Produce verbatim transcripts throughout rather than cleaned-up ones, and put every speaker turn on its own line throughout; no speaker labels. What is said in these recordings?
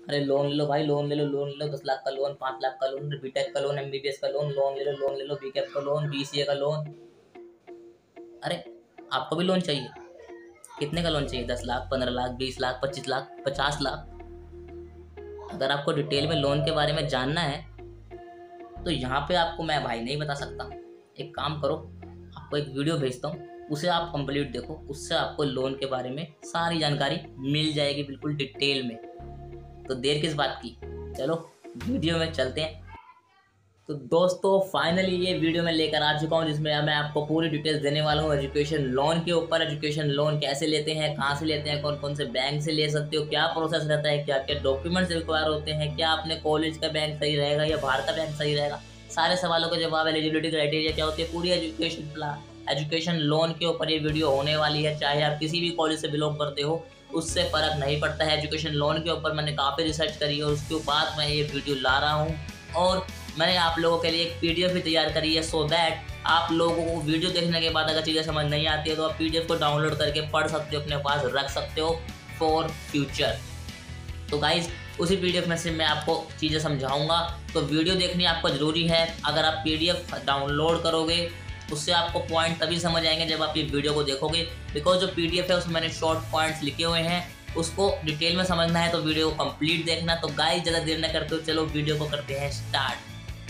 अरे लोन ले लो भाई, लोन ले लो, लोन ले लो, दस लाख का लोन, पाँच लाख का लोन, बीटेक का लोन, एमबीबीएस का लोन, लोन ले लो, लोन ले लो, बीकेप का लोन, बीसीए का लोन। अरे आपको भी लोन चाहिए? कितने का लोन चाहिए? दस लाख, पंद्रह लाख, बीस लाख, पच्चीस लाख, पचास लाख? अगर आपको डिटेल में लोन के बारे में जानना है तो यहाँ पे आपको मैं भाई नहीं बता सकता। एक काम करो, आपको एक वीडियो भेजता हूँ, उसे आप कंप्लीट देखो, उससे आपको लोन के बारे में सारी जानकारी मिल जाएगी बिल्कुल डिटेल में। तो देर किस बात की, चलो वीडियो में चलते हैं। तो दोस्तों फाइनली ये वीडियो मैं लेकर आ चुका हूँ जिसमें मैं आपको पूरी डिटेल्स देने वाला हूँ एजुकेशन लोन के ऊपर। एजुकेशन लोन कैसे लेते हैं, कहाँ से लेते हैं, कौन कौन से बैंक से ले सकते हो, क्या प्रोसेस रहता है, क्या क्या डॉक्यूमेंट्स रिक्वायर होते हैं, क्या अपने कॉलेज का बैंक सही रहेगा या बाहर का बैंक सही रहेगा, सारे सवालों के जवाब, एलिजिबिलिटी क्राइटेरिया क्या होती है, पूरी एजुकेशन प्लान एजुकेशन लोन के ऊपर ये वीडियो होने वाली है। चाहे आप किसी भी कॉलेज से बिलोंग करते हो उससे फ़र्क नहीं पड़ता है। एजुकेशन लोन के ऊपर मैंने काफ़ी रिसर्च करी है, उसके बाद मैं ये वीडियो ला रहा हूँ और मैंने आप लोगों के लिए एक पीडीएफ भी तैयार करी है, सो दैट आप लोगों को वीडियो देखने के बाद अगर चीज़ें समझ नहीं आती है तो आप पीडीएफ को डाउनलोड करके पढ़ सकते हो, अपने पास रख सकते हो फॉर फ्यूचर। तो गाइज उसी पीडीएफ में से मैं आपको चीज़ें समझाऊंगा, तो वीडियो देखनी आपको ज़रूरी है। अगर आप पीडीएफ डाउनलोड करोगे उससे आपको पॉइंट तभी समझ आएंगे जब आप ये वीडियो को देखोगे, बिकॉज जो पीडीएफ है उसमें मैंने शॉर्ट पॉइंट्स लिखे हुए हैं, उसको डिटेल में समझना है तो वीडियो को कंप्लीट देखना। तो गाइस ज़्यादा देर न करते हो, चलो वीडियो को करते हैं स्टार्ट।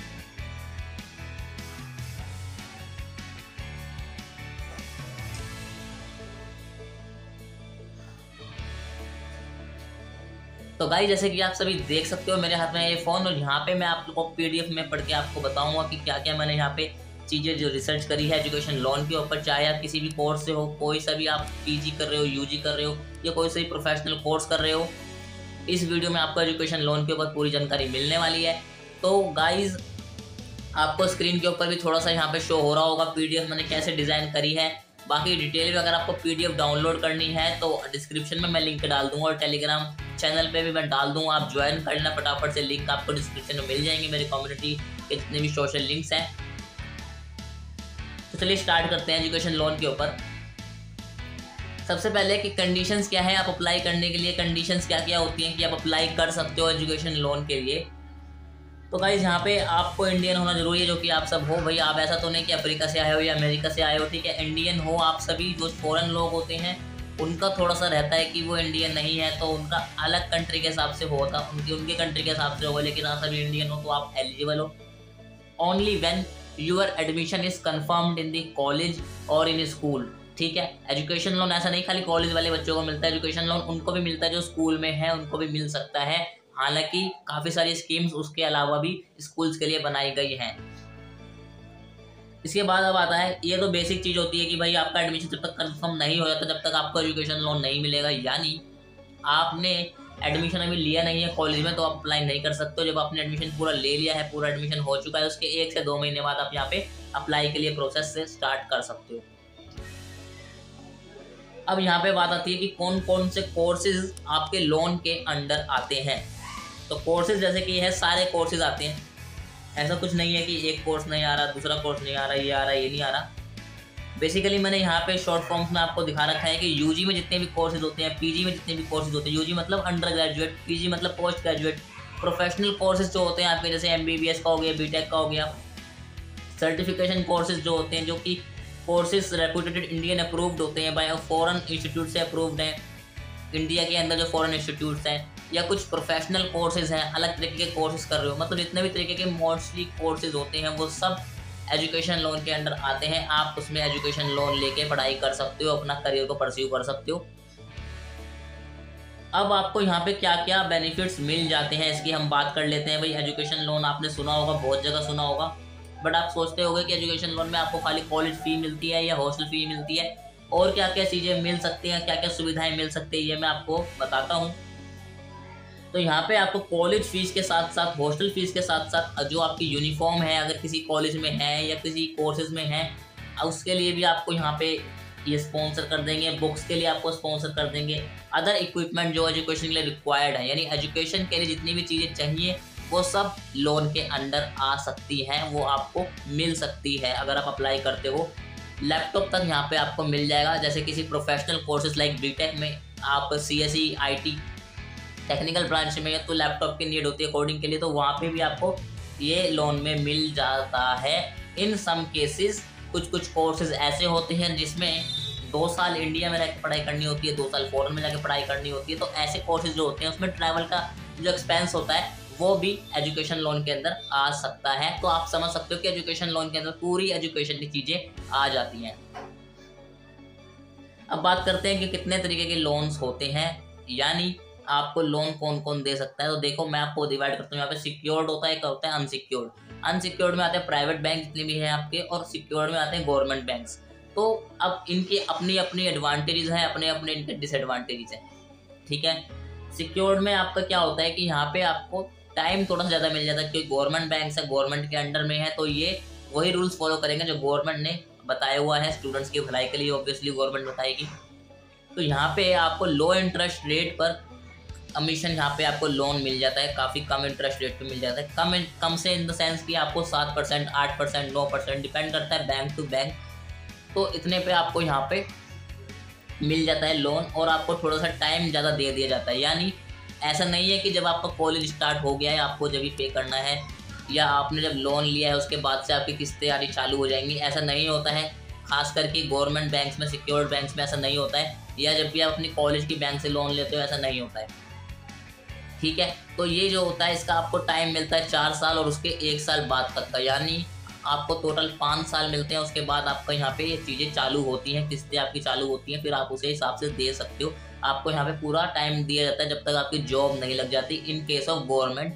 तो गाइस जैसे कि आप सभी देख सकते हो मेरे हाथ में ये फ़ोन, और यहाँ पे मैं आप लोगों को पीडीएफ में पढ़ के आपको बताऊंगा कि क्या क्या मैंने यहाँ पे चीज़ें जो रिसर्च करी है एजुकेशन लोन के ऊपर। चाहे आप किसी भी कोर्स से हो, कोई सा भी आप पीजी कर रहे हो, यूजी कर रहे हो या कोई सा भी प्रोफेशनल कोर्स कर रहे हो, इस वीडियो में आपको एजुकेशन लोन के ऊपर पूरी जानकारी मिलने वाली है। तो गाइज आपको स्क्रीन के ऊपर भी थोड़ा सा यहाँ पे शो हो रहा होगा पीडीएफ मैंने कैसे डिज़ाइन करी है। बाकी डिटेल में अगर आपको पीडीएफ डाउनलोड करनी है तो डिस्क्रिप्शन में मैं लिंक डाल दूंगा और टेलीग्राम चैनल पे भी मैं डाल दूंगा, आप ज्वाइन कर लेना फटाफट से, लिंक आपको डिस्क्रिप्शन में मिल जाएंगे, मेरी कम्युनिटी के जितने भी सोशल लिंक्स हैं। तो चलिए स्टार्ट करते हैं एजुकेशन लोन के ऊपर। सबसे पहले कि कंडीशंस क्या है आप अप्लाई करने के लिए, कंडीशंस क्या क्या होती हैं कि आप अप्लाई कर सकते हो एजुकेशन लोन के लिए। तो गाइस यहाँ पे आपको इंडियन होना जरूरी है, जो कि आप सब हो भाई। आप ऐसा तो नहीं कि अफ्रीका से आए हो या अमेरिका से आए हो, ठीक है, इंडियन हो आप सभी। जो फॉरेन लोग होते हैं उनका थोड़ा सा रहता है कि वो इंडियन नहीं है तो उनका अलग कंट्री के हिसाब से होता, उनकी उनके कंट्री के हिसाब से होगा, लेकिन आप सभी इंडियन हो तो आप एलिजिबल हो। Only when your admission is confirmed in the college और इन स्कूल, ठीक है। एजुकेशन लोन ऐसा नहीं खाली कॉलेज वाले बच्चों को मिलता है, एजुकेशन लोन उनको भी मिलता है जो स्कूल में है, उनको भी मिल सकता है। हालांकि काफ़ी सारी स्कीम्स उसके अलावा भी स्कूल्स के लिए बनाई गई हैं। इसके बाद अब आता है, ये तो बेसिक चीज़ होती है कि भाई आपका एडमिशन जब तक कंफर्म नहीं हो जाता जब तक आपको एजुकेशन लोन नहीं मिलेगा। यानी आपने एडमिशन अभी लिया नहीं है कॉलेज में तो आप अप्लाई नहीं कर सकते हो। जब आपने एडमिशन पूरा ले लिया है, पूरा एडमिशन हो चुका है, उसके एक से दो महीने बाद आप यहाँ पे अप्लाई के लिए प्रोसेस से स्टार्ट कर सकते हो। अब यहाँ पे बात आती है कि कौन कौन से कोर्सेज आपके लोन के अंडर आते हैं। तो कोर्सेज जैसे कि है सारे कोर्सेज आते हैं, ऐसा कुछ नहीं है कि एक कोर्स नहीं आ रहा, दूसरा कोर्स नहीं आ रहा, ये आ रहा, ये नहीं आ रहा। बेसिकली मैंने यहाँ पे शॉर्ट फॉर्म्स में आपको दिखा रखा है कि यूजी में जितने भी कोर्सेज होते हैं, पीजी में जितने भी कोर्सेज होते हैं, यूजी मतलब अंडर ग्रेजुएट, पीजी मतलब पोस्ट ग्रेजुएट, प्रोफेशनल कोर्सेज जो होते हैं आपके जैसे एमबीबीएस का हो गया, बीटेक का हो गया, सर्टिफिकेशन कोर्सेज जो होते हैं जो कि कोर्सेज रेपुटेड इंडियन अप्रूव्ड होते हैं, बाय फॉरेन इंस्टीट्यूट से अप्रूव्ड हैं, इंडिया के अंदर जो फॉरेन इंस्टीट्यूट्स हैं, या कुछ प्रोफेशनल कोर्सेज हैं, अलग तरीके के कोर्सेज कर रहे हो, मतलब जितने भी तरीके के मोस्टली कोर्सेज होते हैं वो सब एजुकेशन लोन के अंडर आते हैं। आप उसमें एजुकेशन लोन लेके पढ़ाई कर सकते हो, अपना करियर को परस्यू कर सकते हो। अब आपको यहाँ पे क्या क्या बेनिफिट्स मिल जाते हैं इसकी हम बात कर लेते हैं। भाई एजुकेशन लोन आपने सुना होगा, बहुत जगह सुना होगा, बट आप सोचते होंगे कि एजुकेशन लोन में आपको खाली कॉलेज फ़ी मिलती है या हॉस्टल फ़ी मिलती है, और क्या क्या चीज़ें मिल सकती हैं, क्या क्या सुविधाएं मिल सकती है, ये मैं आपको बताता हूँ। तो यहाँ पे आपको कॉलेज फीस के साथ साथ, हॉस्टल फीस के साथ साथ जो आपकी यूनिफॉर्म है अगर किसी कॉलेज में है या किसी कोर्सेज में है, उसके लिए भी आपको यहाँ पे ये स्पॉन्सर कर देंगे। बुक्स के लिए आपको स्पॉन्सर कर देंगे। अदर इक्विपमेंट जो एजुकेशन के लिए रिक्वायर्ड है, यानी एजुकेशन के लिए जितनी भी चीज़ें चाहिए वो सब लोन के अंडर आ सकती हैं, वो आपको मिल सकती है अगर आप अप्लाई करते हो। लैपटॉप तक यहाँ पे आपको मिल जाएगा। जैसे किसी प्रोफेशनल कोर्सेज लाइक बीटेक में आप C S E I T technical branch में है तो लैपटॉप की नीड होती है कोडिंग के लिए, तो वहाँ पे भी आपको ये लोन में मिल जाता है। इन सम केसेस कुछ कुछ कोर्सेज ऐसे होते हैं जिसमें दो साल इंडिया में रहकर पढ़ाई करनी होती है, दो साल फॉरेन में जाकर पढ़ाई करनी होती है, तो ऐसे कोर्सेज जो होते हैं उसमें ट्रैवल का जो एक्सपेंस होता है वो भी एजुकेशन लोन के अंदर आ सकता है। तो आप समझ सकते हो कि एजुकेशन लोन के अंदर पूरी एजुकेशन की चीज़ें आ जाती हैं। अब बात करते हैं कि कितने तरीके के लोन्स होते हैं, यानी आपको लोन कौन कौन दे सकता है। तो देखो मैं आपको डिवाइड करता हूँ, यहाँ पे सिक्योर्ड होता है, एक होता है अनसिक्योर्ड। अनसिक्योर्ड में आते हैं प्राइवेट बैंक जितने भी हैं आपके, और सिक्योर्ड में आते हैं गवर्नमेंट बैंक्स। तो अब इनकी अपनी अपनी एडवांटेजेस हैं, अपने अपने इनके डिसएडवांटेजेस हैं, ठीक है। सिक्योर्ड में आपका क्या होता है कि यहाँ पे आपको टाइम थोड़ा सा ज़्यादा मिल जाता है, क्योंकि गवर्नमेंट बैंक है, गवर्नमेंट के अंडर में है, तो ये वही रूल्स फॉलो करेंगे जो गवर्नमेंट ने बताया हुआ है स्टूडेंट्स की भलाई के लिए, ऑब्वियसली गवर्नमेंट बताएगी। तो यहाँ पे आपको लो इंटरेस्ट रेट पर कमीशन, यहाँ पे आपको लोन मिल जाता है, काफ़ी कम इंटरेस्ट रेट पे मिल जाता है। कम कम से इन द सेंस कि आपको सात परसेंट आठ परसेंट नौ परसेंट डिपेंड करता है बैंक टू बैंक, तो इतने पे आपको यहाँ पे मिल जाता है लोन, और आपको थोड़ा सा टाइम ज़्यादा दे दिया जाता है। यानी ऐसा नहीं है कि जब आपका कॉलेज स्टार्ट हो गया है आपको जब भी पे करना है, या आपने जब लोन लिया है उसके बाद से आपकी किस्तें आनी चालू हो जाएंगी, ऐसा नहीं होता है। खास करके गवर्नमेंट बैंक्स में, सिक्योर्ड बैंक्स में ऐसा नहीं होता है, या जब भी आप अपनी कॉलेज की बैंक से लोन लेते हो ऐसा नहीं होता है, ठीक है। तो ये जो होता है इसका आपको टाइम मिलता है चार साल और उसके एक साल बाद तक का, यानी आपको टोटल पाँच साल मिलते हैं। उसके बाद आपका यहाँ पे ये चीज़ें चालू होती हैं, किस्तें आपकी चालू होती हैं, फिर आप उसे हिसाब से दे सकते हो। आपको यहाँ पे पूरा टाइम दिया जाता है जब तक आपकी जॉब नहीं लग जाती। इन केस ऑफ गवर्नमेंट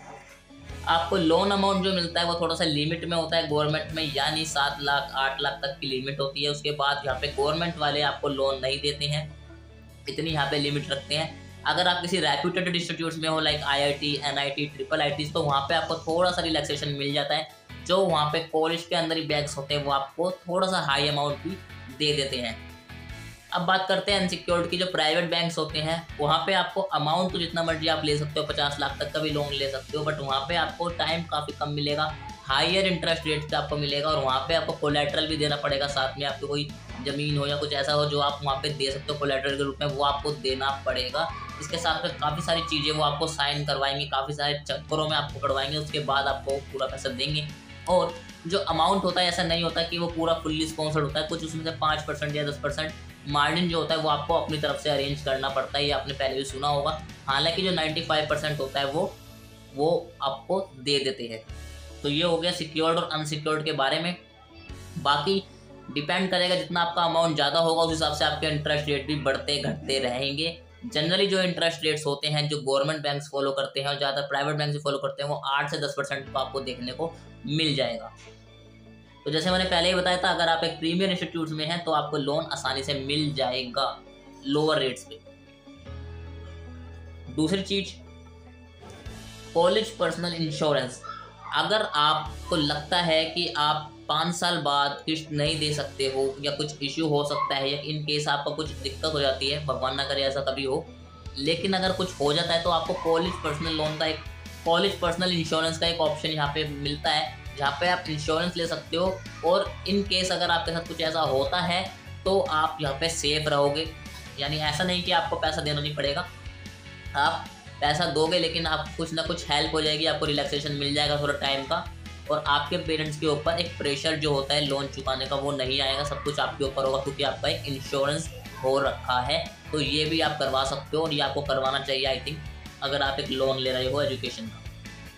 आपको लोन अमाउंट जो मिलता है वो थोड़ा सा लिमिट में होता है गवर्नमेंट में, यानी सात लाख आठ लाख तक की लिमिट होती है। उसके बाद यहाँ पे गवर्नमेंट वाले आपको लोन नहीं देते हैं, इतनी यहाँ पे लिमिट रखते हैं। अगर आप किसी रेप्यूटेड इंस्टीट्यूट्स में हो like I I T, N I T, triple I T, तो वहाँ पे आपको थोड़ा सा रिलैक्सेशन मिल जाता है। जो वहाँ पे कॉलेज के अंदर ही बैंक्स होते हैं वो आपको थोड़ा सा हाई अमाउंट भी दे देते हैं। अब बात करते हैं अनसिक्योर्ड की। जो प्राइवेट बैंक्स होते हैं वहाँ पे आपको अमाउंट तो जितना मर्जी आप ले सकते हो, पचास लाख तक का भी लोन ले सकते हो, बट वहाँ पे आपको टाइम काफ़ी कम मिलेगा, हायर इंटरेस्ट रेट पे आपको मिलेगा, और वहाँ पे आपको कोलैटरल भी देना पड़ेगा साथ में। आपको कोई ज़मीन हो या कुछ ऐसा हो जो आप वहाँ पे दे सकते हो कोलैटरल के रूप में, वो आपको देना पड़ेगा। इसके साथ में काफ़ी सारी चीज़ें वो आपको साइन करवाएंगे, काफ़ी सारे चक्करों में आपको करवाएंगे, उसके बाद आपको पूरा पैसा देंगे। और जो अमाउंट होता है ऐसा नहीं होता कि वो पूरा फुल्ली स्पॉन्सर्ड होता है, कुछ उसमें से पाँच परसेंट या दस परसेंट मार्जिन जो होता है वो आपको अपनी तरफ से अरेंज करना पड़ता है, ये आपने पहले भी सुना होगा। हालांकि जो पचानवे परसेंट होता है वो वो आपको दे देते हैं। तो ये हो गया सिक्योर्ड और अनसिक्योर्ड के बारे में। बाकी डिपेंड करेगा, जितना आपका अमाउंट ज़्यादा होगा उस हिसाब से आपके इंटरेस्ट रेट भी बढ़ते घटते रहेंगे। जनरली जो इंटरेस्ट रेट्स होते हैं जो गवर्नमेंट बैंक्स फॉलो करते हैं और ज़्यादातर प्राइवेट बैंक से फॉलो करते हैं, वो आठ से दस परसेंट को आपको देखने को मिल जाएगा। तो जैसे मैंने पहले ही बताया था, अगर आप एक प्रीमियर इंस्टीट्यूट में हैं तो आपको लोन आसानी से मिल जाएगा लोअर रेट्स पे। दूसरी चीज, कॉलेज पर्सनल इंश्योरेंस। अगर आपको लगता है कि आप पाँच साल बाद किस्त नहीं दे सकते हो या कुछ इश्यू हो सकता है, या इन केस आपका कुछ दिक्कत हो जाती है, भगवान ना करे ऐसा कभी हो, लेकिन अगर कुछ हो जाता है तो आपको कॉलेज पर्सनल लोन का एक कॉलेज पर्सनल इंश्योरेंस का एक ऑप्शन यहाँ पे मिलता है, जहाँ पे आप इंश्योरेंस ले सकते हो। और इन केस अगर आपके साथ कुछ ऐसा होता है तो आप यहाँ पे सेफ रहोगे। यानी ऐसा नहीं कि आपको पैसा देना नहीं पड़ेगा, आप पैसा दोगे लेकिन आप कुछ ना कुछ हेल्प हो जाएगी, आपको रिलैक्सेशन मिल जाएगा थोड़ा टाइम का, और आपके पेरेंट्स के ऊपर एक प्रेशर जो होता है लोन चुकाने का वो नहीं आएगा। सब कुछ आपके ऊपर होगा क्योंकि आपका एक इंश्योरेंस हो रखा है। तो ये भी आप करवा सकते हो और ये आपको करवाना चाहिए आई थिंक, अगर आप एक लोन ले रहे हो एजुकेशन का।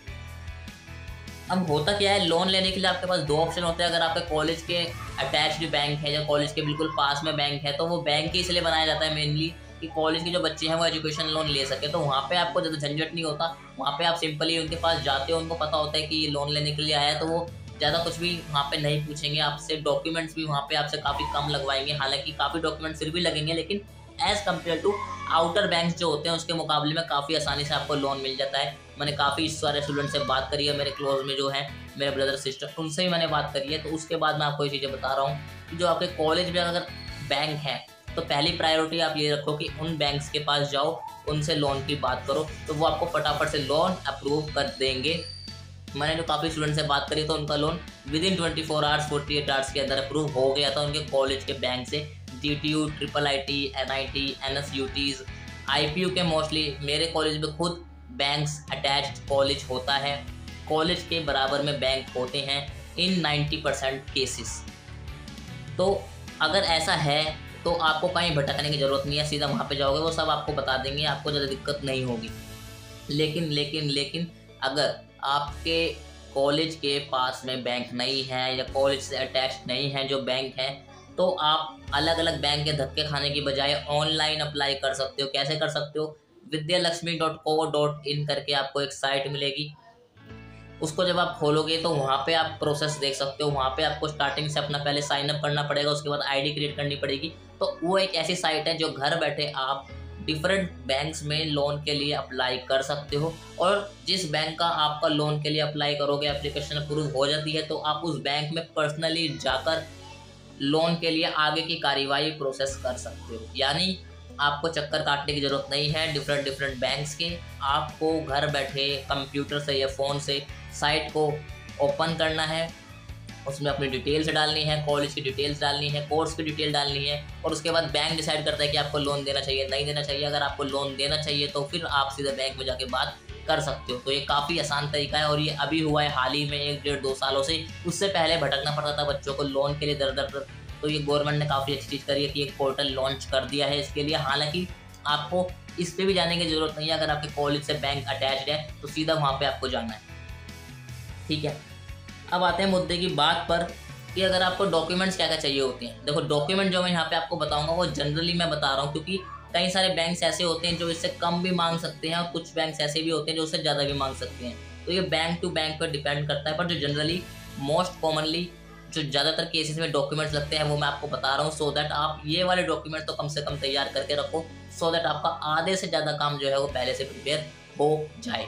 अब होता क्या है, लोन लेने के लिए आपके पास दो ऑप्शन होते हैं। अगर आपके कॉलेज के अटैच्ड बैंक है या कॉलेज के बिल्कुल पास में बैंक है, तो वो बैंक ही इसलिए बनाया जाता है मेनली कि कॉलेज के जो बच्चे हैं वो एजुकेशन लोन ले सके। तो वहाँ पे आपको ज़्यादा झंझट नहीं होता, वहाँ पे आप सिंपली उनके पास जाते हो, उनको पता होता है कि ये लोन लेने के लिए आया है, तो वो ज़्यादा कुछ भी वहाँ पे नहीं पूछेंगे आपसे। डॉक्यूमेंट्स भी वहाँ पे आपसे काफ़ी कम लगवाएंगे, हालांकि काफ़ी डॉक्यूमेंट्स फिर भी लगेंगे, लेकिन as compare to outer banks जो होते हैं उसके मुकाबले में काफ़ी आसानी से आपको लोन मिल जाता है। मैंने काफ़ी सारे स्टूडेंट से बात करी है, मेरे क्लोज में जो है मेरे ब्रदर सिस्टर, उनसे भी मैंने बात करी है। तो उसके बाद मैं आपको ये चीज़ें बता रहा हूँ कि जो आपके कॉलेज में अगर बैंक है तो पहली प्रायोरिटी आप ये रखो कि उन बैंक्स के पास जाओ, उनसे लोन की बात करो, तो वो आपको फटाफट से लोन अप्रूव कर देंगे। मैंने जो काफ़ी स्टूडेंट से बात करी तो उनका loan within twenty four hours forty eight hours के अंदर अप्रूव हो गया था उनके कॉलेज के बैंक से। D T U, triple I T, N I T, N S U Ts, IPU के मोस्टली मेरे कॉलेज में खुद बैंक्स अटैच्ड कॉलेज होता है, कॉलेज के बराबर में बैंक होते हैं इन नाइन्टी परसेंट केसेस। तो अगर ऐसा है तो आपको कहीं भटकने की ज़रूरत नहीं है, सीधा वहाँ पे जाओगे, वो सब आपको बता देंगे, आपको ज़्यादा दिक्कत नहीं होगी। लेकिन लेकिन लेकिन अगर आपके कॉलेज के पास में बैंक नहीं है या कॉलेज से अटैच नहीं है जो बैंक है, तो आप अलग अलग बैंक के धक्के खाने की बजाय ऑनलाइन अप्लाई कर सकते हो। कैसे कर सकते हो? Vidyalakshmi dot co dot in करके आपको एक साइट मिलेगी, उसको जब आप खोलोगे तो वहाँ पे आप प्रोसेस देख सकते हो। वहाँ पे आपको स्टार्टिंग से अपना पहले साइन अप करना पड़ेगा, उसके बाद आईडी क्रिएट करनी पड़ेगी। तो वो एक ऐसी साइट है जो घर बैठे आप डिफरेंट बैंक्स में लोन के लिए अप्लाई कर सकते हो, और जिस बैंक का आपका लोन के लिए अप्लाई करोगे, एप्लीकेशन अप्रूव हो जाती है, तो आप उस बैंक में पर्सनली जाकर लोन के लिए आगे की कार्यवाही प्रोसेस कर सकते हो। यानी आपको चक्कर काटने की ज़रूरत नहीं है डिफरेंट डिफरेंट बैंक्स के। आपको घर बैठे कंप्यूटर से या फ़ोन से साइट को ओपन करना है, उसमें अपनी डिटेल्स डालनी है, कॉलेज की डिटेल्स डालनी है, कोर्स की डिटेल डालनी है, और उसके बाद बैंक डिसाइड करता है कि आपको लोन देना चाहिए नहीं देना चाहिए। अगर आपको लोन देना चाहिए तो फिर आप सीधे बैंक में जाके बात कर सकते हो। तो ये काफ़ी आसान तरीका है, और ये अभी हुआ है हाल ही में, एक डेढ़ दो सालों से। उससे पहले भटकना पड़ता था बच्चों को लोन के लिए दर दर दर। तो ये गवर्नमेंट ने काफ़ी अच्छी चीज़ करी है कि एक पोर्टल लॉन्च कर दिया है इसके लिए। हालांकि आपको इस पर भी जाने की ज़रूरत नहीं है, अगर आपके कॉलेज से बैंक अटैच्ड है तो सीधा वहाँ पे आपको जाना है, ठीक है। अब आते हैं मुद्दे की बात पर कि अगर आपको डॉक्यूमेंट्स क्या क्या चाहिए होते हैं। देखो, डॉक्यूमेंट जो मैं यहाँ पे आपको बताऊंगा वो जनरली मैं बता रहा हूँ, क्योंकि कई सारे बैंक्स ऐसे होते हैं जो इससे कम भी मांग सकते हैं, और कुछ बैंक्स ऐसे भी होते हैं जो उससे ज़्यादा भी मांग सकते हैं। तो ये बैंक टू बैंक पर डिपेंड करता है, पर जो जनरली मोस्ट कॉमनली जो ज़्यादातर केसेस में डॉक्यूमेंट्स लगते हैं वो मैं आपको बता रहा हूँ, सो दैट आप ये वाले डॉक्यूमेंट तो कम से कम तैयार करके रखो, सो दैट आपका आधे से ज़्यादा काम जो है वो पहले से प्रिपेयर हो जाए।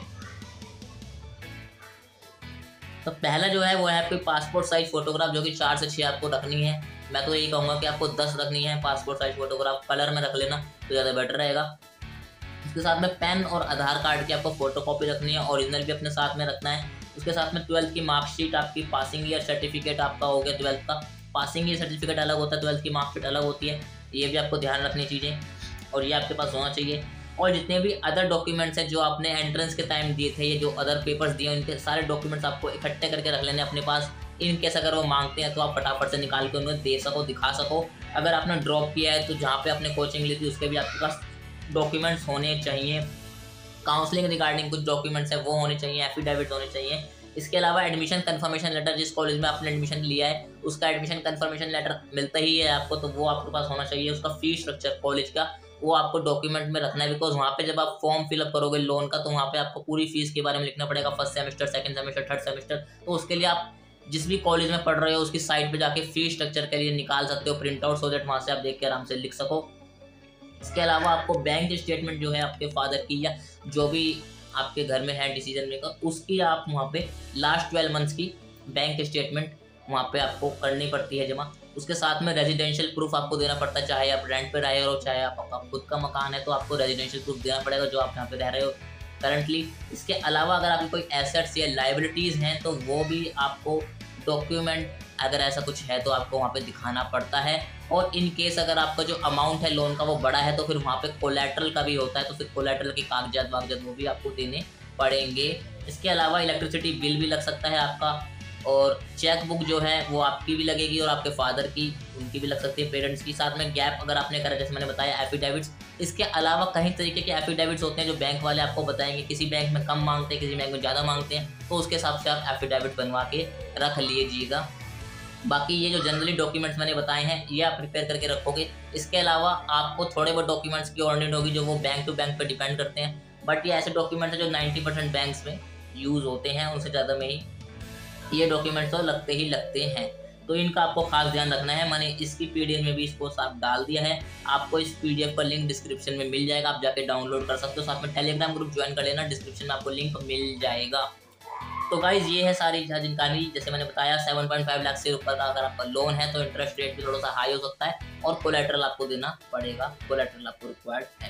तो पहला जो है वो है आपकी पासपोर्ट साइज फोटोग्राफ, जो कि चार से छः आपको रखनी है। मैं तो यही कहूँगा कि आपको दस रखनी है पासपोर्ट साइज फोटोग्राफ, कलर में रख लेना तो ज़्यादा बेटर रहेगा। उसके साथ में पेन और आधार कार्ड की आपको फोटोकॉपी रखनी है, ओरिजिनल भी अपने साथ में रखना है। उसके साथ में ट्वेल्थ की मार्कशीट, आपकी पासिंग ईयर सर्टिफिकेट आपका हो गया ट्वेल्थ का, पासिंग ईयर सर्टिफिकेट अलग होता है, ट्वेल्थ की मार्कशीट अलग होती है, ये भी आपको ध्यान रखनी चीज़ें, और ये आपके पास होना चाहिए। और जितने भी अदर डॉक्यूमेंट्स हैं जो आपने एंट्रेंस के टाइम दिए थे, ये जो अदर पेपर्स दिए, उनके सारे डॉक्यूमेंट्स आपको इकट्ठे करके रख लेने अपने पास। इन केस अगर वो मांगते हैं तो आप फटाफट से निकाल के उन्हें दे सको, दिखा सको। अगर आपने ड्रॉप किया है तो जहाँ पे आपने कोचिंग ली थी उसके भी आपके पास डॉक्यूमेंट्स होने चाहिए। काउंसलिंग रिगार्डिंग कुछ डॉक्यूमेंट्स है वो होने चाहिए, एफिडेविट होने चाहिए। इसके अलावा एडमिशन कंफर्मेशन लेटर, जिस कॉलेज में आपने एडमिशन लिया है उसका एडमिशन कंफर्मेशन लेटर मिलता ही है आपको, तो वो आपके पास होना चाहिए। उसका फीस स्ट्रक्चर कॉलेज का वो आपको डॉक्यूमेंट में रखना है, बिकॉज वहाँ पे जब आप फॉर्म फिलअप करोगे लोन का तो वहाँ पे आपको पूरी फीस के बारे में लिखना पड़ेगा, first semester, second semester, third semester. तो उसके लिए आप जिस भी कॉलेज में पढ़ रहे हो उसकी साइट पे जाके फीस स्ट्रक्चर के लिए निकाल सकते हो प्रिंट आउट, सो दैट वहाँ से आप देख के आराम से लिख सको। इसके अलावा आपको बैंक स्टेटमेंट जो है आपके फादर की या जो भी आपके घर में है डिसीजन मेकर, उसकी आप वहाँ पे लास्ट ट्वेल्व मंथ्स की बैंक स्टेटमेंट वहाँ पे आपको करनी पड़ती है जमा। उसके साथ में रेजिडेंशियल प्रूफ आपको देना पड़ता है, चाहे आप रेंट पे रहे हो, चाहे आपका खुद का मकान है तो आपको रेजिडेंशियल प्रूफ देना पड़ेगा जो आप यहाँ पे रह रहे हो करंटली। इसके अलावा अगर आपकी कोई एसेट्स या लाइबिलिटीज़ हैं तो वो भी आपको डॉक्यूमेंट अगर ऐसा कुछ है तो आपको वहाँ पे दिखाना पड़ता है। और इन केस अगर आपका जो अमाउंट है लोन का वो बड़ा है तो फिर वहाँ पे कोलैटरल का भी होता है, तो फिर कोलैटरल के कागजात वागजात वो भी आपको देने पड़ेंगे। इसके अलावा इलेक्ट्रिसिटी बिल भी लग सकता है आपका, और चेक बुक जो है वो आपकी भी लगेगी और आपके फादर की उनकी भी लग सकती है, पेरेंट्स की। साथ में गैप अगर आपने करा जैसे मैंने बताया एफिडेविट्स। इसके अलावा कई तरीके के एफिडेविट्स होते हैं जो बैंक वाले आपको बताएंगे, किसी बैंक में कम मांगते हैं, किसी बैंक में ज़्यादा मांगते हैं, तो उसके हिसाब से आप एफिडेविट बनवा के रख लीजिएगा। बाकी ये जो जनरली डॉक्यूमेंट्स मैंने बताए हैं ये आप प्रिपेयर करके रखोगे। इसके अलावा आपको थोड़े बहुत डॉक्यूमेंट्स की और नीड होगी जो वो बैंक टू बैंक पर डिपेंड करते हैं, बट ये ऐसे डॉक्यूमेंट्स हैं जो नाइन्टी परसेंट बैंक्स में यूज़ होते हैं, उनसे ज़्यादा में ही ये डॉक्यूमेंट्स तो लगते ही लगते हैं। तो इनका आपको खास ध्यान रखना है। मैंने इसकी पीडीएफ में भी इसको साफ डाल दिया है, आपको इस पीडीएफ का लिंक डिस्क्रिप्शन में मिल जाएगा, आप जाके डाउनलोड कर सकते हो। साथ में टेलीग्राम ग्रुप ज्वाइन कर लेना, डिस्क्रिप्शन में आपको लिंक मिल जाएगा। तो गाइज ये है सारी जानकारी। जैसे मैंने बताया सेवन पॉइंट फाइव लाख से ऊपर का अगर आपका लोन है तो इंटरेस्ट रेट भी थोड़ा सा हाई हो सकता है और कोलैटरल आपको देना पड़ेगा, कोलैटरल आपको रिक्वायर्ड है।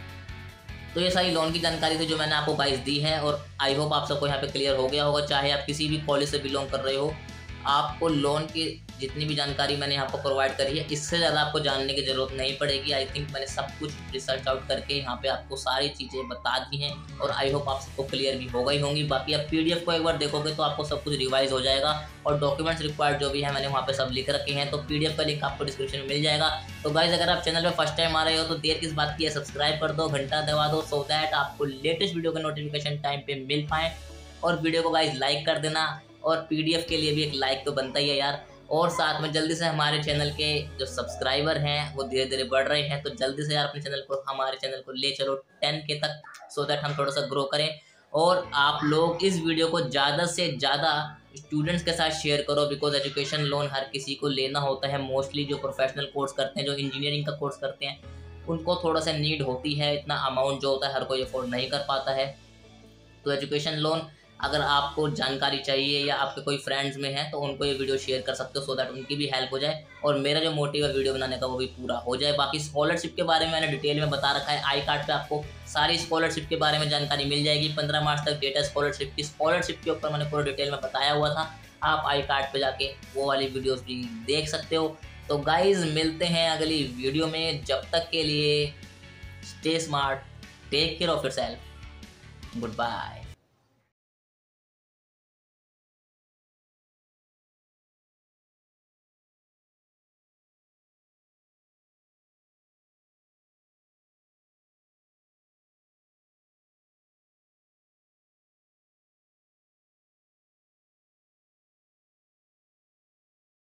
तो ये सारी लोन की जानकारी थी जो मैंने आपको गाइस दी है, और आई होप आप सबको यहाँ पे क्लियर हो गया होगा। चाहे आप किसी भी कॉलेज से बिलोंग कर रहे हो, आपको लोन के जितनी भी जानकारी मैंने आपको प्रोवाइड करी है, इससे ज़्यादा आपको जानने की ज़रूरत नहीं पड़ेगी। आई थिंक मैंने सब कुछ रिसर्च आउट करके यहाँ पे आपको सारी चीज़ें बता दी हैं और आई होप आप सबको क्लियर भी हो गई होंगी। बाकी आप पीडीएफ को एक बार देखोगे तो आपको सब कुछ रिवाइज हो जाएगा और डॉक्यूमेंट्स रिक्वायर्ड जो भी है मैंने वहाँ पे सब लिख रखे हैं, तो पीडीएफ का लिंक आपको डिस्क्रिप्शन में मिल जाएगा। तो गाइज अगर आप चैनल पे फर्स्ट टाइम आ रहे हो तो देर किस बात की है, सब्सक्राइब कर दो, घंटा दबा दो, सो दैट आपको लेटेस्ट वीडियो का नोटिफिकेशन टाइम पे मिल पाए। और वीडियो को गाइज लाइक कर देना और पीडीएफ के लिए भी एक लाइक तो बनता ही है यार। और साथ में जल्दी से हमारे चैनल के जो सब्सक्राइबर हैं वो धीरे धीरे बढ़ रहे हैं, तो जल्दी से यार अपने चैनल को हमारे चैनल को ले चलो टेन के तक, सो दैट हम थोड़ा सा ग्रो करें। और आप लोग इस वीडियो को ज़्यादा से ज़्यादा स्टूडेंट्स के साथ शेयर करो, बिकॉज एजुकेशन लोन हर किसी को लेना होता है। मोस्टली जो प्रोफेशनल कोर्स करते हैं, जो इंजीनियरिंग का कोर्स करते हैं, उनको थोड़ा सा नीड होती है। इतना अमाउंट जो होता है हर कोई अफोर्ड नहीं कर पाता है। तो एजुकेशन लोन अगर आपको जानकारी चाहिए या आपके कोई फ्रेंड्स में है तो उनको ये वीडियो शेयर कर सकते हो, सो दैट उनकी भी हेल्प हो जाए और मेरा जो मोटिव है वीडियो बनाने का वो भी पूरा हो जाए। बाकी स्कॉलरशिप के बारे में मैंने डिटेल में बता रखा है, आई कार्ड पे आपको सारी स्कॉलरशिप के बारे में जानकारी मिल जाएगी। पंद्रह मार्च तक डेट है स्कॉलरशिप की, स्कॉलरशिप के ऊपर मैंने पूरा डिटेल में बताया हुआ था, आप आई कार्ड पे जाके वो वाली वीडियोज़ भी देख सकते हो। तो गाइज मिलते हैं अगली वीडियो में, जब तक के लिए stay smart, take care of yourself, good bye.